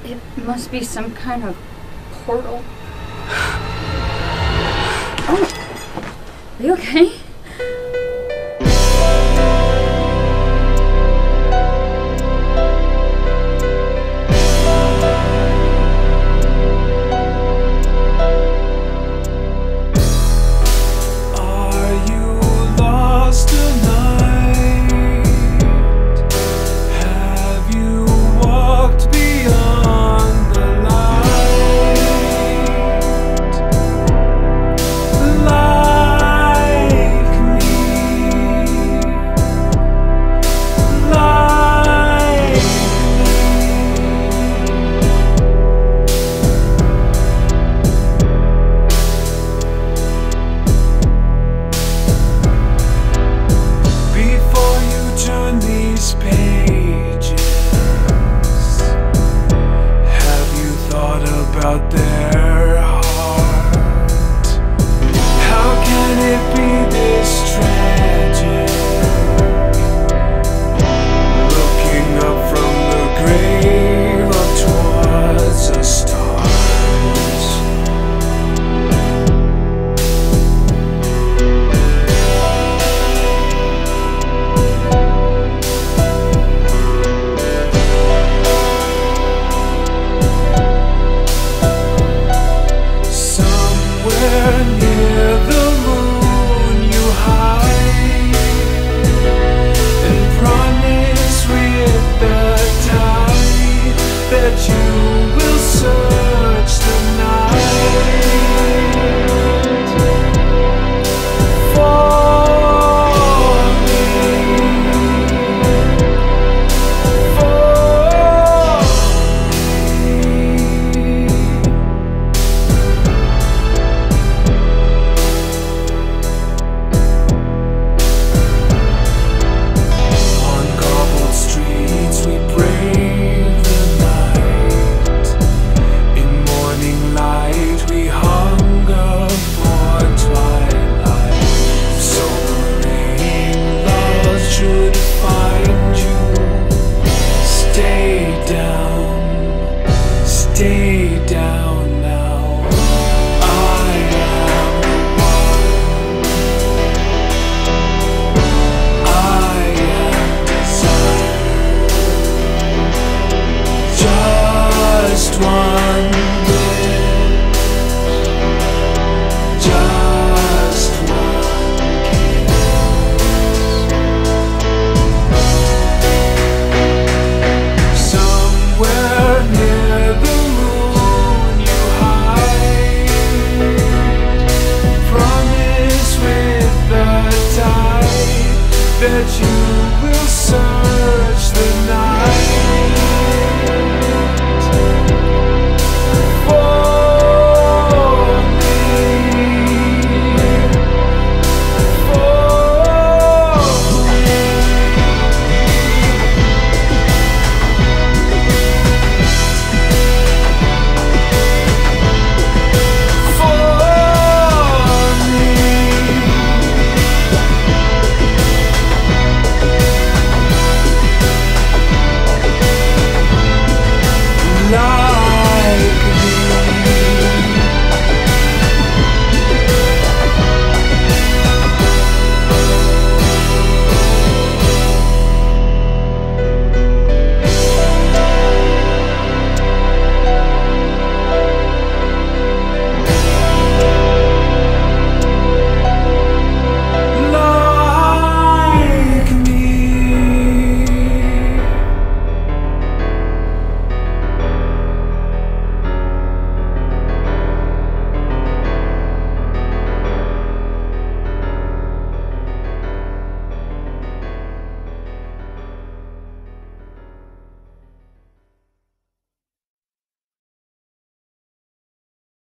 It must be some kind of portal. Oh, are you okay? About their heart. How can it be this tragic? Looking up from the grave up towards the stars. Near the moon you hide, and promise with the tide that you will search the night for me, we pray